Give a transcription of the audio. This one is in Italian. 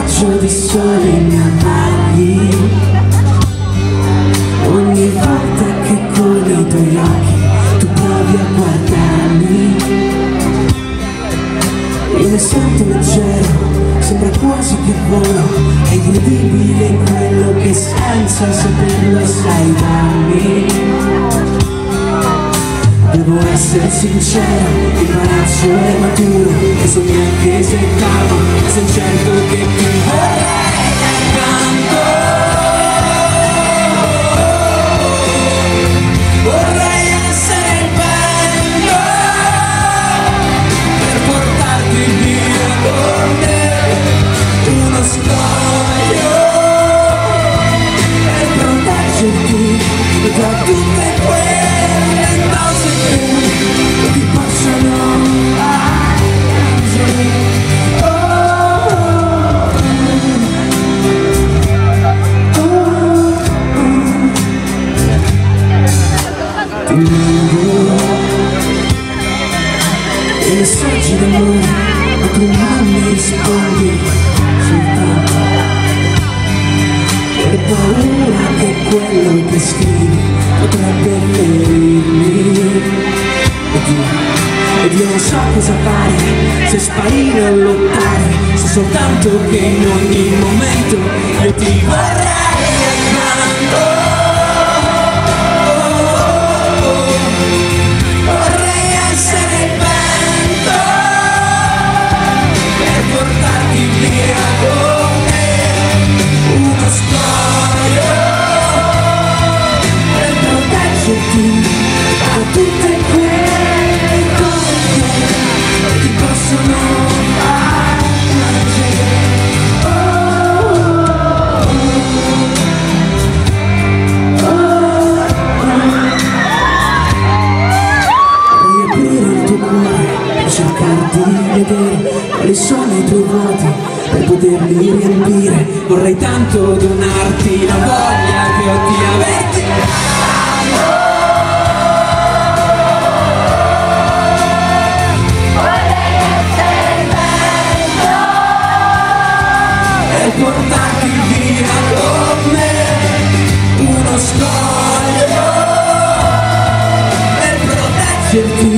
raggio di sole mi abbagli ogni volta che con i tuoi occhi tu provi a guardarmi. Io mi sento leggero, sembra quasi che volo, è incredibile quello che senza saperlo sai darmi. Devo essere sincero, il palazzo è maturo e so neanche se calmo, sono certo che ti vorrei accanto. Vorrei essere il vento per portarti via con me, uno scoglio per proteggerti da tutte quelle cose che ti possono piangere. Ti mando i messaggi d'amore, ma tu non mi rispondi soltanto per paura che quello che scrivi potrebbe ferirmi. Ed io non so cosa fare, se sparire o lottare, so soltanto che in ogni momento io ti vorrei accanto. Vorrei essere il vento per portarti via con me, uno scoglio per proteggerti da tutte quelle cose che ti possono far piangere. Vorrei aprire il tuo cuore per cercarti di vedere quali sono i tuoi vuoti per poterli riempire. Vorrei tanto donarti la voglia che ho di averti. Portarti via con me, uno scoglio per proteggerti